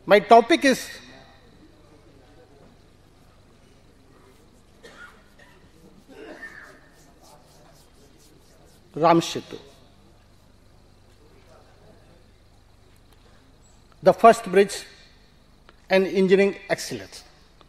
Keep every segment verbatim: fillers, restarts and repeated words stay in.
My topic is Ram Setu, the first bridge and engineering excellence.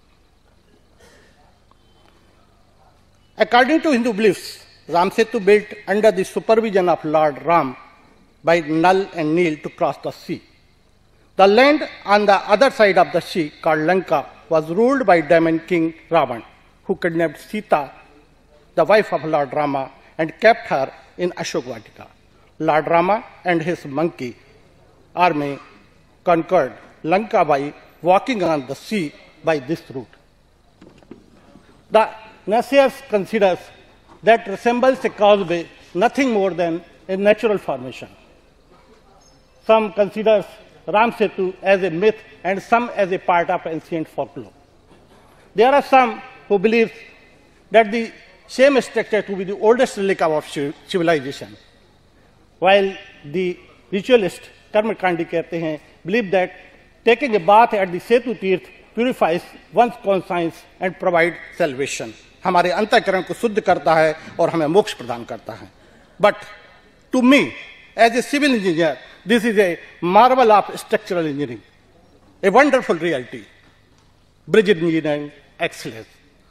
According to Hindu beliefs, Ram Setu built under the supervision of Lord Ram by Nal and Neel to cross the sea. The land on the other side of the sea, called Lanka, was ruled by demon king Ravan, who kidnapped Sita, the wife of Lord Rama, and kept her in Ashok Vatika. Lord Rama and his monkey army conquered Lanka by walking on the sea by this route. The naysayers considers that resembles a causeway nothing more than a natural formation. Some considers Ram Setu as a myth and some as a part of ancient folklore. There are some who believe that the same structure to be the oldest relic of civilization, while the ritualist Karmakandi कहते हैं believe that taking a bath at the Setu Tirth purifies one's conscience and provides salvation. हमारे अंतःकरण को शुद्ध करता है और हमें मोक्ष प्रदान करता है. But to me, as a civil engineer, this is a marvel of structural engineering, a wonderful reality. Bridge engineering excellence.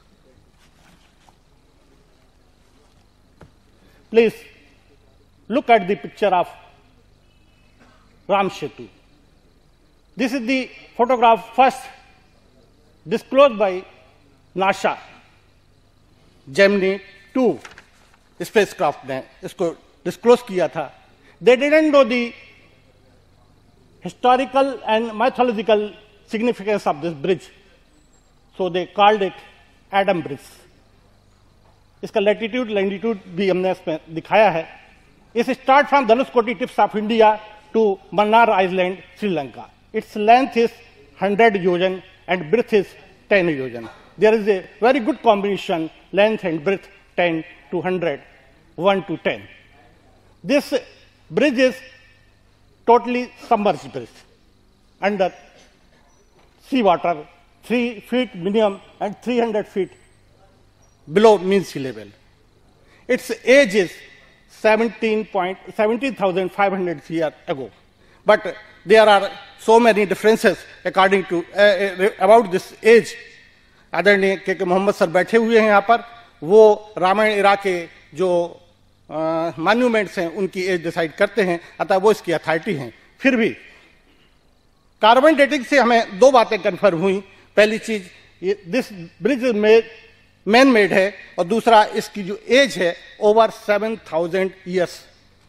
Please look at the picture of Ram Setu. This is the photograph first disclosed by NASA. Gemini two spacecraft ने इसको disclose किया था. They didn't know the historical and mythological significance of this bridge, so they called it Adam Bridge. इसका latitude, longitude भी हमने इसमें दिखाया है. It starts from Dhanushkoti tips of India to Mannar Island, Sri Lanka. Its length is one hundred yojan and breadth is ten yojan. There is a very good combination, length and breadth, ten to one hundred, one to ten. This bridge is totally submerged bridge under sea water, three feet minimum and three hundred feet below mean sea level. Its age is seventeen thousand five hundred years ago. But there are so many differences according to uh, about this age. आदरणीय के के Mohammad sir बैठे हुए हैं यहाँ पर, वो रामायण इरा के जो मॉन्यूमेंट्स हैं उनकी एज डिसाइड करते हैं, अतः वो इसकी अथॉरिटी हैं. फिर भी कार्बन डेटिंग से हमें दो बातें कन्फर्म हुई. पहली चीज, दिस ब्रिज में मैन मेड है, और दूसरा इसकी जो एज है over seven thousand years,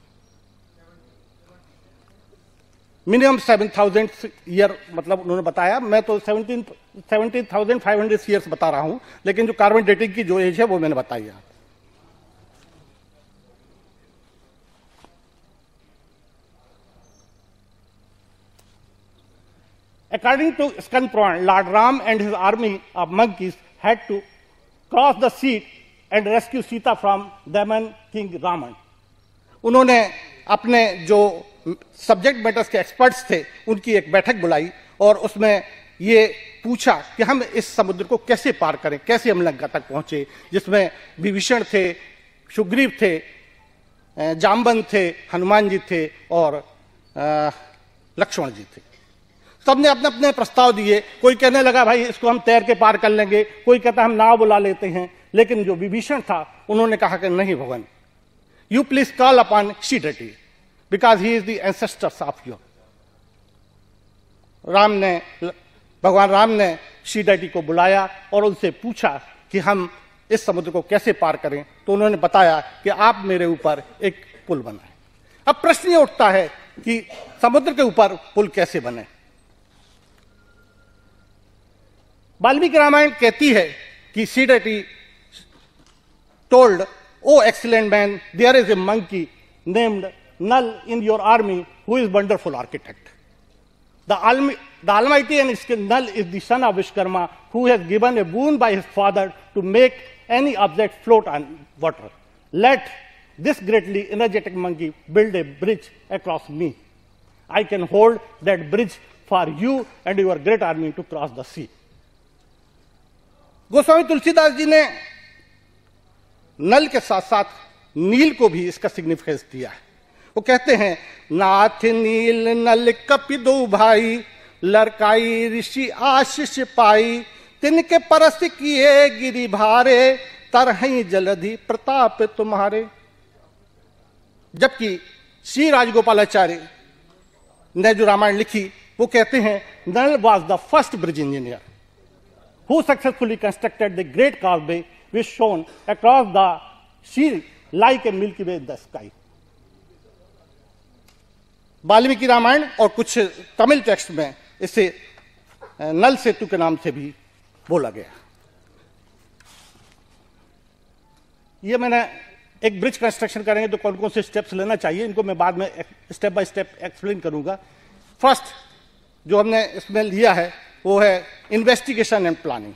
minimum seven thousand year मतलब उन्होंने बताया. मैं तो seventeen seventeen thousand five hundred years बता रहा हूं, लेकिन जो कार्बन डेटिंग की जो एज है वो मैंने बताई है. According to Skand Puran, Lord Ram and his army of monkeys had to cross the sea and rescue Sita from demon king Raman. उन्होंने अपने जो सब्जेक्ट मैटर्स के एक्सपर्ट्स थे उनकी एक बैठक बुलाई और उसमें ये पूछा कि हम इस समुद्र को कैसे पार करें, कैसे हम लंका तक पहुंचे, जिसमें विभीषण थे, सुग्रीव थे, जामवंत थे, हनुमान जी थे और लक्ष्मण जी थे. सबने अपने अपने प्रस्ताव दिए. कोई कहने लगा भाई इसको हम तैर के पार कर लेंगे, कोई कहता हम नाव बुला लेते हैं. लेकिन जो विभीषण था उन्होंने कहा कि नहीं भगवान, you please call upon she deity because he is the ancestors of you. Ram ने भगवान राम ने शी डेटी को बुलाया और उनसे पूछा कि हम इस समुद्र को कैसे पार करें. तो उन्होंने बताया कि आप मेरे ऊपर एक पुल बनाएं. अब प्रश्न ये उठता है कि समुद्र के ऊपर पुल कैसे बने. वाल्मीकि रामायण कहती है कि sea deity told, "Oh excellent man, there is a monkey named Nal in your army who is wonderful architect. The, Almi the Almighty and his Nal is the son of Vishkarma who has given a boon by his father to make any object float on water. Let this greatly energetic monkey build a bridge across me. I can hold that bridge for you and your great army to cross the sea. Goswami Tulsidas ji ने नल के साथ साथ नील को भी इसका significance दिया है। वो कहते हैं, नाथ नील नल कपि दो भाई, लड़काई ऋषि आशीष पाई, तिनके परस किए गिरि भारे, तरहि जलधि प्रताप तुम्हारे। जबकि श्री राजगोपालाचार्य ने जो रामायण लिखी वो कहते हैं, Nal was the first bridge engineer who successfully constructed the great causeway which shone across the sea like a milky way in the sky. Valmiki Ramayana और कुछ तमिल टेक्स्ट में इसे नल सेतु के नाम से भी बोला गया। ये मैंने एक ब्रिज कंस्ट्रक्शन करेंगे तो कौन कौन से स्टेप्स लेना चाहिए, इनको मैं बाद में स्टेप बाय स्टेप एक्सप्लेन करूंगा। फर्स्ट जो हमने इसमें लिया है वो है इन्वेस्टिगेशन एंड प्लानिंग।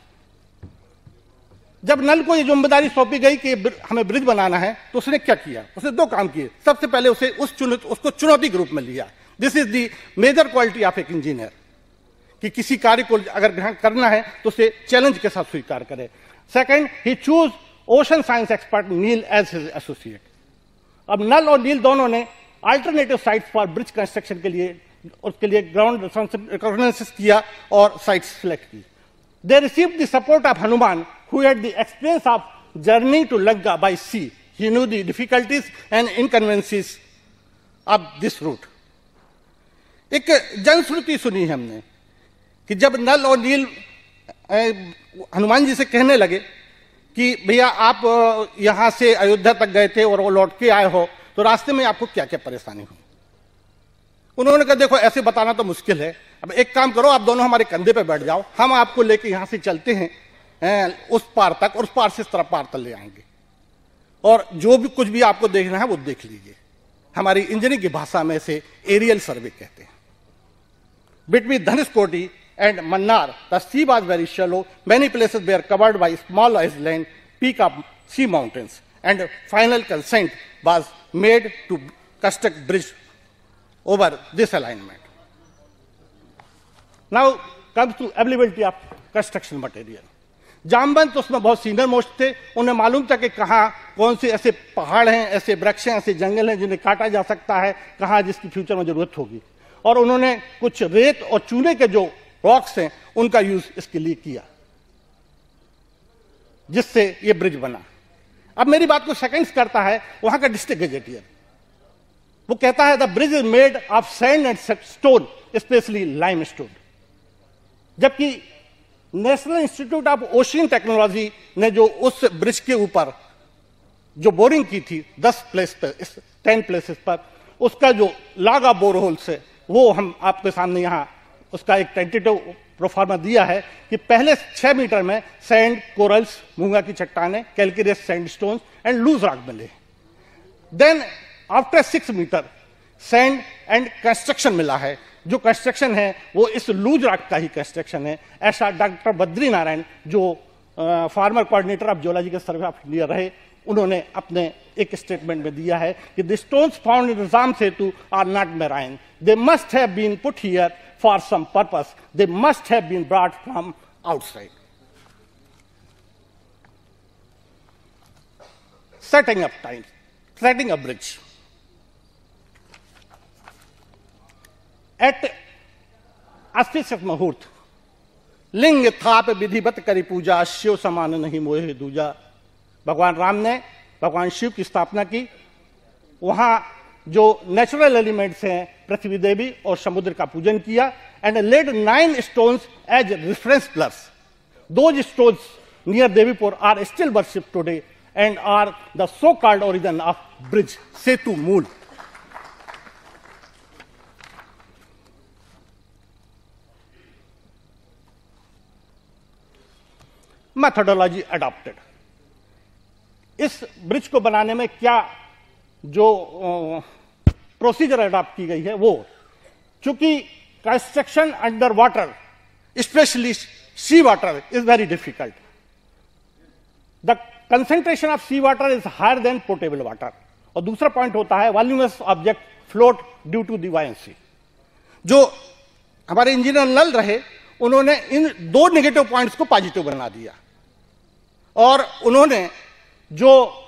जब नल को ये जिम्मेदारी सौंपी गई कि हमें ब्रिज बनाना है तो उसने क्या किया? उसने दो काम किए। सबसे पहले उसे उस चुन उसको चुनौती के रूप में लिया। This is the major quality of एक इंजीनियर, कि किसी कार्य को अगर ग्रहण करना है तो उसे चैलेंज के साथ स्वीकार करे। Second, he choose ocean science expert Nil as his associate. अब नल और नील दोनों ने alternative sites for bridge construction के लिए उसके लिए ग्राउंड रिकॉग्नाइज किया और साइट्स सिलेक्ट की। They received the support of Hanuman who had the experience of journey to Lanka by sea. He knew the difficulties and inconveniences of this route. एक जनश्रुति सुनी हमने कि जब नल और नील हनुमान जी से कहने लगे कि भैया आप यहां से अयोध्या तक गए थे और वो लौट के आए हो, तो रास्ते में आपको क्या क्या परेशानी हुई? उन्होंने कहा, देखो ऐसे बताना तो मुश्किल है, अब एक काम करो, आप दोनों हमारे कंधे पे बैठ जाओ, हम आपको लेके यहां से चलते हैं उस पार तक और उस पार से इस तरफ पार तक ले आएंगे, और जो भी कुछ भी आपको देखना है वो देख लीजिए। हमारी इंजीनियरिंग की भाषा में से एरियल सर्वे कहते हैं। Between Dhanushkodi and Mannar the sea was very shallow, many places where covered by small island, peak of sea mountains, and final consent was made to construct bridge over this alignment. Now comes to availability of construction material. Jambavant तो उसमें बहुत senior most थे, उन्हें मालूम था कि कहाँ कौन से ऐसे पहाड़ हैं, ऐसे वृक्ष हैं, ऐसे जंगल हैं जिन्हें काटा जा सकता है, कहाँ जिसकी फ्यूचर में जरूरत होगी, और उन्होंने कुछ रेत और चूने के जो रॉक्स हैं उनका यूज इसके लिए किया, जिससे ये ब्रिज बना। अब मेरी बात को सेकेंड्स करता है वहां का डिस्ट्रिक्ट गजेटियर। वो कहता है the bridge is made of sand and stone, specially lime stone. जबकि national institute of ocean technology ने जो उस ब्रिज के ऊपर जो बोरिंग की थी दस प्लेस पर, इस टेन प्लेसेस पर, उसका जो लागा बोरहोल्स है वो हम आपके सामने यहाँ उसका एक टेंटेटिव प्रोफार्मा दिया है कि पहले छह मीटर में सैंड, कोरल्स, मूंगा की चट्टाने, calcareous sandstones and loose rock मिले। Then after six metre sand and construction मिला है। जो कंस्ट्रक्शन है वो इस लूज रॉक का ही कंस्ट्रक्शन है। ऐसा डॉक्टर बद्री नारायण जो former coordinator of geological survey of India रहे, उन्होंने अपने एक स्टेटमेंट में दिया है कि the stones found in Ram Setu are not marine, they must have been put here for some purpose, they must have been brought from outside. Setting up time, setting a bridge. At auspicious मुहूर्त लिंग थाप विधिवत करी पूजा, शिव समान नहीं मोहे दूजा। भगवान राम ने भगवान शिव की स्थापना की। वहां जो नेचुरल एलिमेंट्स हैं, पृथ्वी देवी और समुद्र का पूजन किया, and laid nine stones as reference pillars. Those stones near Devipur are still worshipped today and are the so called origin of bridge, Setu Mool. Methodology adopted. इस ब्रिज को बनाने में क्या जो प्रोसीजर अडॉप्ट की गई है वो, चूंकि construction under water specially sea water is very difficult, the concentration of sea water is higher than portable water. और दूसरा पॉइंट होता है voluminous object float due to the buoyancy. जो हमारे इंजीनियर नल रहे, उन्होंने इन दो नेगेटिव पॉइंट्स को पॉजिटिव बना दिया और उन्होंने जो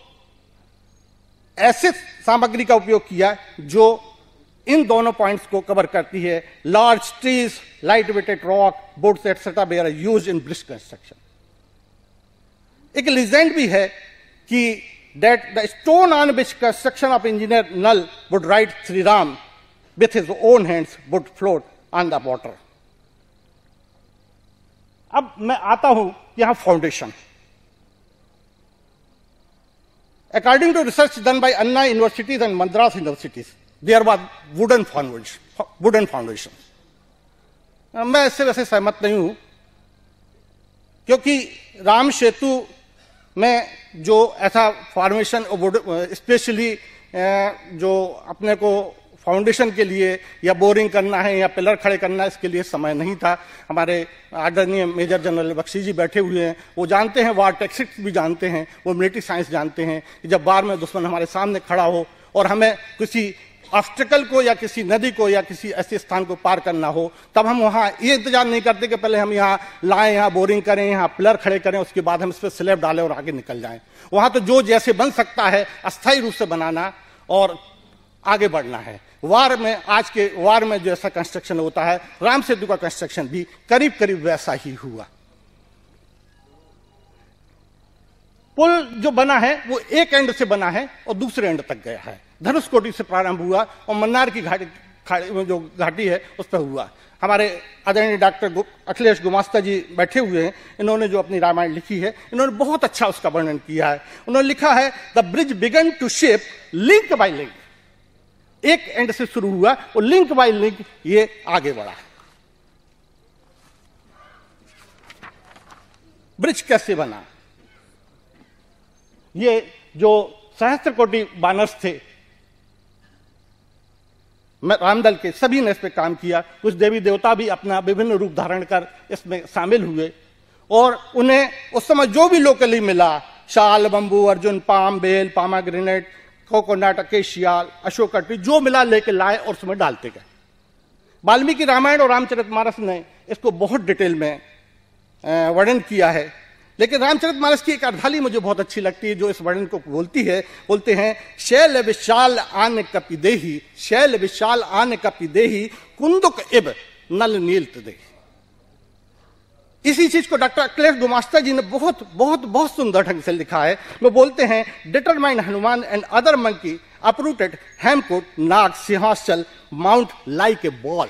ऐसे सामग्री का उपयोग किया जो इन दोनों पॉइंट्स को कवर करती है। Large trees, light weighted rock, woods etcetera they are used in bridge construction. एक लीजेंड भी है कि that the stone on which construction of engineer Null would write Sri Ram with his own hands would float on the water. अब मैं आता हूं यहां foundation. According to research done by Anna universities and Madras universities, there was wooden foundation, wooden foundation. मैं इससे वैसे सहमत नहीं हूं, क्योंकि राम सेतु में जो ऐसा फॉर्मेशन स्पेशली जो अपने को फाउंडेशन के लिए या बोरिंग करना है या पिलर खड़े करना है, इसके लिए समय नहीं था। हमारे आदरणीय मेजर जनरल बख्शी जी बैठे हुए हैं, वो जानते हैं, वार टेक्टिक्स भी जानते हैं, वो मिलिट्री साइंस जानते हैं कि जब वार में दुश्मन हमारे सामने खड़ा हो और हमें किसी ऑब्स्टिकल को या किसी नदी को या किसी ऐसे स्थान को पार करना हो, तब हम वहाँ ये इंतजार नहीं करते कि पहले हम यहाँ लाएं, यहाँ बोरिंग करें, यहाँ पिलर खड़े करें, उसके बाद हम इस पर स्लैब डालें और आगे निकल जाएं। वहाँ तो जो जैसे बन सकता है अस्थायी रूप से बनाना और आगे बढ़ना है। वार में, आज के वार में जो ऐसा कंस्ट्रक्शन होता है, राम सेतु का कंस्ट्रक्शन भी करीब करीब वैसा ही हुआ। पुल जो बना है वो एक एंड से बना है और दूसरे एंड तक गया है। धनुषकोटी से प्रारंभ हुआ और मन्नार की घाटी जो घाटी है उस पर हुआ। हमारे आदरणीय डॉक्टर अखिलेश गुमास्ता जी बैठे हुए हैं, इन्होंने जो अपनी रामायण लिखी है, इन्होंने बहुत अच्छा उसका वर्णन किया है। उन्होंने लिखा है, the bridge began to shape link by link. एक एंड से शुरू हुआ और लिंक बाय लिंक ये आगे बढ़ा। ब्रिज कैसे बना? ये जो सहस्त्र कोटि बानर्स थे रामदल के, सभी ने इस पे काम किया। कुछ देवी देवता भी अपना विभिन्न रूप धारण कर इसमें शामिल हुए और उन्हें उस समय जो भी लोकली मिला, sal, bamboo, arjun, palm, bel, pomegranate, coconut, acacia, ashoka का ट्री, जो मिला लेके लाए और उसमें डालते गए। वाल्मीकि रामायण और रामचरितमानस ने इसको बहुत डिटेल में वर्णन किया है, लेकिन रामचरितमानस की एक अर्धाली मुझे बहुत अच्छी लगती है जो इस वर्णन को बोलती है। बोलते हैं, शैल विशाल आन कपि देही, शैल विशाल आन कपि देही, कुंदुक इब नल नीलत देही। इसी चीज को डॉक्टर अखिलेश गुमास्ता जी ने बहुत बहुत बहुत सुंदर ढंग से लिखा है। वो बोलते हैं, determine Hanuman and other monkey uprooted Hemkot Nag Sinhasal mount like a ball.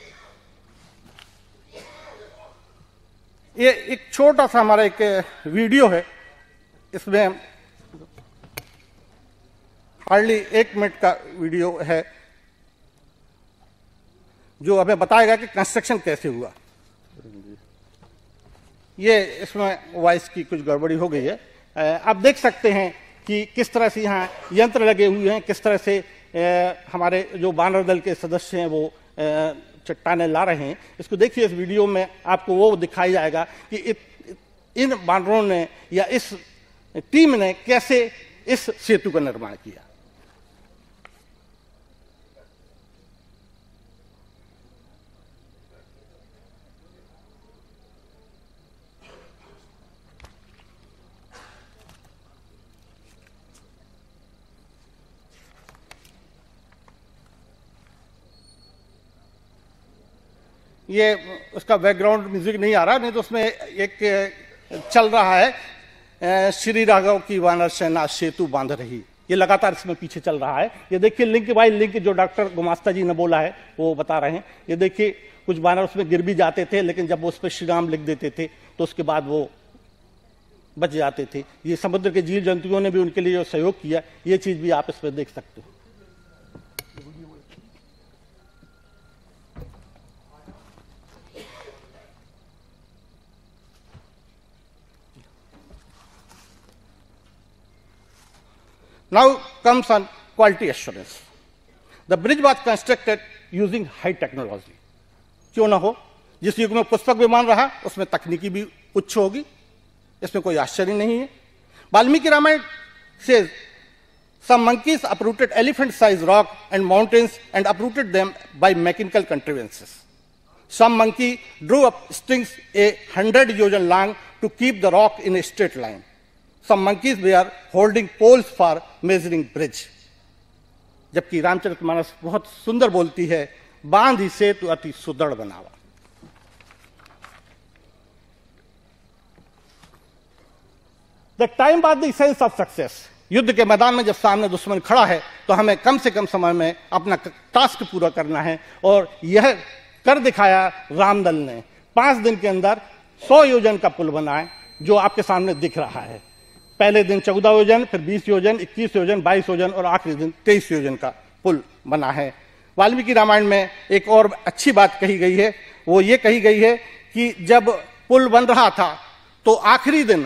ये एक छोटा सा हमारा एक वीडियो है, इसमें हार्डली एक मिनट का वीडियो है जो हमें बताएगा कि कंस्ट्रक्शन कैसे हुआ। ये इसमें वॉइस की कुछ गड़बड़ी हो गई है। आप देख सकते हैं कि किस तरह से यहाँ यंत्र लगे हुए हैं, किस तरह से हमारे जो बानर दल के सदस्य हैं वो चट्टाने ला रहे हैं। इसको देखिए, इस वीडियो में आपको वो दिखाई जाएगा कि इत, इन बानरों ने या इस टीम ने कैसे इस सेतु का निर्माण किया। ये उसका बैकग्राउंड म्यूजिक नहीं आ रहा, नहीं तो उसमें एक चल रहा है, श्री राघव की वानर सेना सेतु बांध रही। ये लगातार इसमें पीछे चल रहा है। ये देखिए लिंक बाय लिंक जो डॉक्टर गुमास्ता जी ने बोला है वो बता रहे हैं। ये देखिए कुछ बानर उसमें गिर भी जाते थे, लेकिन जब वो उस पर श्री राम लिख देते थे तो उसके बाद वो बच जाते थे। ये समुद्र के जीव जंतुओं ने भी उनके लिए सहयोग किया, ये चीज भी आप इसमें देख सकते हो। Now comes on quality assurance. The bridge was constructed using high technology. क्यों ना हो, जिस युग में पुष्पक विमान रहा उसमें तकनीकी भी उच्च होगी, इसमें कोई आश्चर्य नहीं है। Valmiki Ramayan says some monkeys uprooted elephant-sized rock and mountains and uprooted them by mechanical contrivances. Some monkey drew up strings a hundred yojan long to keep the rock in a straight line. Some monkeys were holding poles for measuring bridge. जबकि रामचरितमानस बहुत सुंदर बोलती है, बांध ही से तो अति सुदृढ़ बनावा। The time was the essence of success. युद्ध के मैदान में जब सामने दुश्मन खड़ा है तो हमें कम से कम समय में अपना टास्क पूरा करना है, और यह कर दिखाया रामदल ने। पांच दिन के अंदर सौ योजन का पुल बनाए, जो आपके सामने दिख रहा है। पहले दिन चौदह योजन, फिर बीस योजन, इक्कीस योजन, बाईस योजन और आखिरी दिन तेईस योजन का पुल बना है। वाल्मीकि रामायण में एक और अच्छी बात कही गई है, वो ये कही गई है कि जब पुल बन रहा था तो आखिरी दिन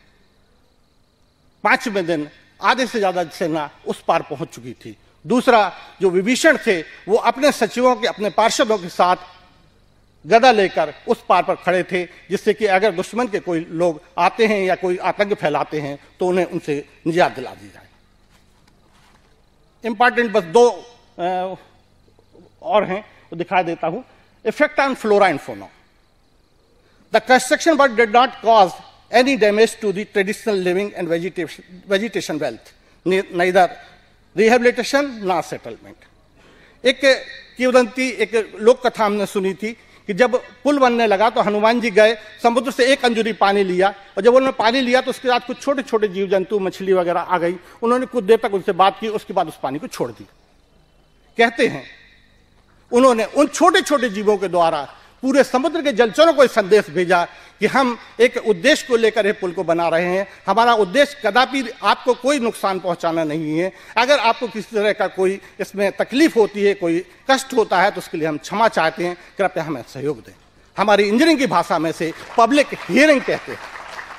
पांचवें दिन आधे से ज्यादा सेना उस पार पहुंच चुकी थी। दूसरा, जो विभीषण थे वो अपने सचिवों के, अपने पार्षदों के साथ गदा लेकर उस पार पर खड़े थे, जिससे कि अगर दुश्मन के कोई लोग आते हैं या कोई आतंक फैलाते हैं तो उन्हें उनसे निजात दिला दी जाए। इंपॉर्टेंट बस दो आ, और हैं, वो दिखा देता हूं। Effect on flora and fauna. The construction work did not cause any damage to the traditional living and vegetation, vegetation wealth, neither rehabilitation nor settlement. एक किंवदंती, एक लोक कथा हमने सुनी थी कि जब पुल बनने लगा तो हनुमान जी गए, समुद्र से एक अंजुरी पानी लिया, और जब उन्होंने पानी लिया तो उसके बाद कुछ छोटे छोटे जीव जंतु, मछली वगैरह आ गई। उन्होंने कुछ देर तक उनसे बात की, उसके बाद उस पानी को छोड़ दिया। कहते हैं उन्होंने उन छोटे छोटे जीवों के द्वारा पूरे समुद्र के जलचरों को संदेश भेजा कि हम एक उद्देश्य को लेकर ये पुल को बना रहे हैं। हमारा उद्देश्य कदापि आपको कोई नुकसान पहुंचाना नहीं है। अगर आपको किसी तरह का कोई इसमें तकलीफ होती है, कोई कष्ट होता है, तो उसके लिए हम क्षमा चाहते हैं, कृपया हमें सहयोग दें। हमारी इंजीनियरिंग की भाषा में से पब्लिक हियरिंग कहते हैं।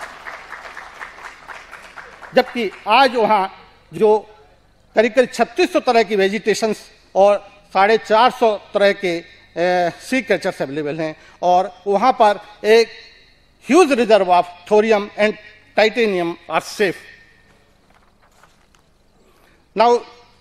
जबकि आज वहां जो करीब करीब छत्तीस सौ तरह की वेजिटेशन और साढ़े चार सौ तरह के सी क्रेचर्स अवेलेबल हैं, और वहां पर एक huge reserve of thorium and titanium are safe. Now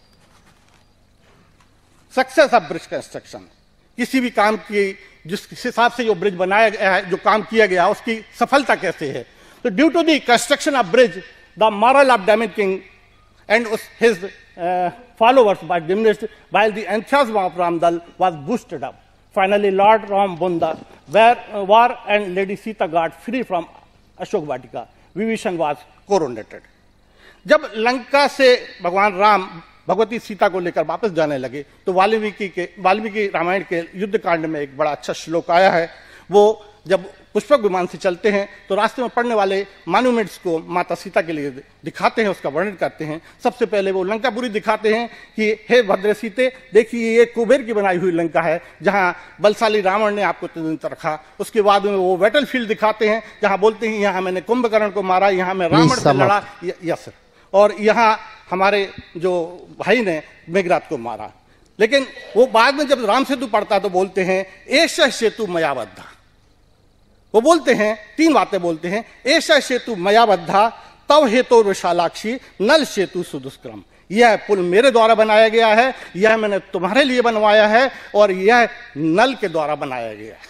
success of bridge construction. किसी भी काम की, जिस हिसाब से जो ब्रिज बनाया गया है, जो काम किया गया, उसकी सफलता कैसे है। तो due to the construction of bridge the moral of damage king and his uh, followers were diminished, while the enthusiasm of Ramdal was boosted up. Finally, Lord Ram Bunda, where uh, war and Lady Sita got free from Ashok Vatika, Vibhishan was coronated. जब लंका से भगवान राम भगवती सीता को लेकर वापस जाने लगे तो वाल्मीकि के वाल्मीकि रामायण के युद्ध कांड में एक बड़ा अच्छा श्लोक आया है। वो जब पुष्पक विमान से चलते हैं तो रास्ते में पड़ने वाले मॉन्यूमेंट्स को माता सीता के लिए दिखाते हैं, उसका वर्णन करते हैं। सबसे पहले वो लंकापुरी दिखाते हैं कि हे भद्र सीते, देखिए ये कुबेर की बनाई हुई लंका है जहां बलशाली रावण ने आपको तदंत रखा। उसके बाद में वो बैटल फील्ड दिखाते हैं जहां बोलते हैं यहाँ मैंने कुंभकर्ण को मारा, यहाँ मैं रावण से लड़ा, यस, और यहाँ हमारे जो भाई ने मेघरात को मारा। लेकिन वो बाद में जब राम सेतु पड़ता तो बोलते हैं ऐसा सेतु मयाबद्धा। वो बोलते हैं, तीन बातें बोलते हैं, ऐसा सेतु मयाबद्धा तव हेतु विशालाक्षी नल सेतु सुदुष्क्रम। यह पुल मेरे द्वारा बनाया गया है, यह मैंने तुम्हारे लिए बनवाया है, और यह नल के द्वारा बनाया गया है।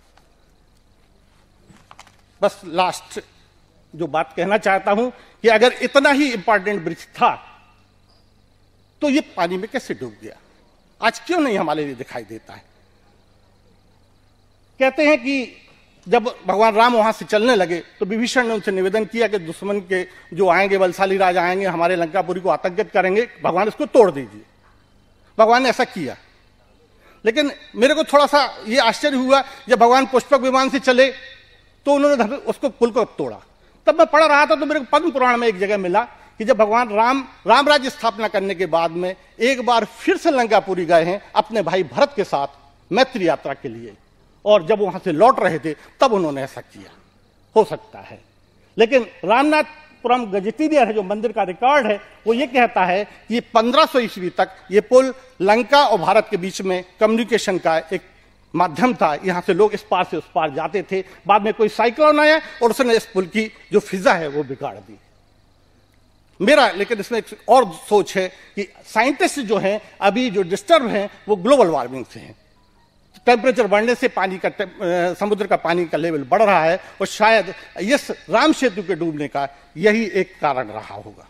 बस लास्ट जो बात कहना चाहता हूं कि अगर इतना ही इंपॉर्टेंट ब्रिज था तो ये पानी में कैसे डूब गया, आज क्यों नहीं हमारे लिए दिखाई देता है। कहते हैं कि जब भगवान राम वहां से चलने लगे तो विभीषण ने उनसे निवेदन किया कि दुश्मन के जो आएंगे, बलशाली राज आएंगे, हमारे लंकापुरी को आतंकित करेंगे, भगवान इसको तोड़ दीजिए। भगवान ने ऐसा किया। लेकिन मेरे को थोड़ा सा ये आश्चर्य हुआ, जब भगवान पुष्पक विमान से चले तो उन्होंने उसको पुल को तोड़ा। तब मैं पढ़ रहा था तो मेरे को पद्म पुराण में एक जगह मिला कि जब भगवान राम राम राज्य स्थापना करने के बाद में एक बार फिर से लंकापुरी गए हैं अपने भाई भरत के साथ मैत्री यात्रा के लिए, और जब वहां से लौट रहे थे तब उन्होंने ऐसा किया। हो सकता है, लेकिन रामनाथपुरम गजेटियर है जो मंदिर का रिकॉर्ड है, वो ये कहता है कि पंद्रह सौ ईस्वी तक ये पुल लंका और भारत के बीच में कम्युनिकेशन का एक माध्यम था। यहां से लोग इस पार से उस पार जाते थे। बाद में कोई साइक्लोन आया और उसने इस पुल की जो फिजा है वो बिगाड़ दी। मेरा लेकिन इसमें एक और सोच है कि साइंटिस्ट जो हैं अभी जो डिस्टर्ब हैं वो ग्लोबल वार्मिंग से हैं। टेम्परेचर बढ़ने से पानी का समुद्र का पानी का लेवल बढ़ रहा है और शायद इस राम सेतु के डूबने का यही एक कारण रहा होगा।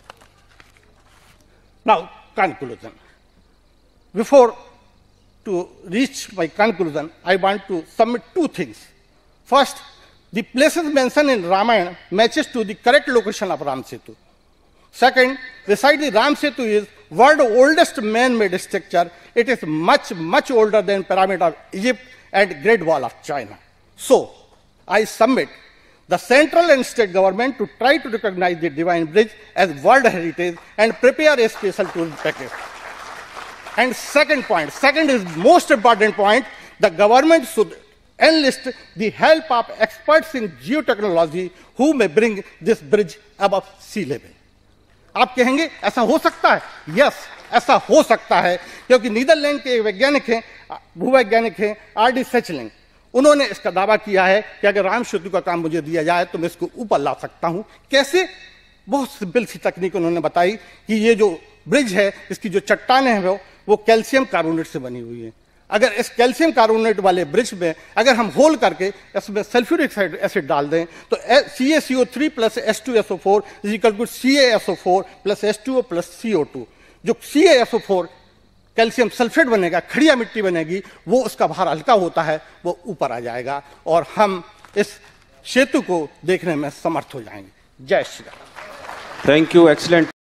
Now conclusion, before to reach my conclusion, I want to submit two things. First, the places mentioned in Ramayana matches to the correct location of Ram Setu. Second, beside the Ram Setu is world's oldest man-made structure. It is much, much older than Pyramid of Egypt and Great Wall of China. So, I submit the central and state government to try to recognize the Divine Bridge as World Heritage and prepare a special tourism package. And second point, second is most important point, the government should enlist the help of experts in geotechnology who may bring this bridge above sea level. आप कहेंगे ऐसा हो सकता है? Yes, ऐसा हो सकता है, क्योंकि नीदरलैंड के वैज्ञानिक हैं, भूवैज्ञानिक हैं, आर डी सेचलिंग, उन्होंने इसका दावा किया है कि अगर राम सेतु का काम मुझे दिया जाए तो मैं इसको ऊपर ला सकता हूं। कैसे? बहुत सिंपल सी तकनीक उन्होंने बताई कि ये जो ब्रिज है, इसकी जो चट्टानें हैं वो वो कैल्शियम कार्बोनेट से बनी हुई है। अगर इस कैल्शियम कार्बोनेट वाले ब्रिज में अगर हम होल करके इसमें सल्फ्यूरिक एसिड डाल दें तो C A C O three plus S two S O four is equal to C A S O four plus S two O plus C O two. जो C A S O four calcium sulphate बनेगा, खड़िया मिट्टी बनेगी, वो उसका भार हल्का होता है, वो ऊपर आ जाएगा और हम इस सेतु को देखने में समर्थ हो जाएंगे। जय Shri Ram. Thank you, excellent.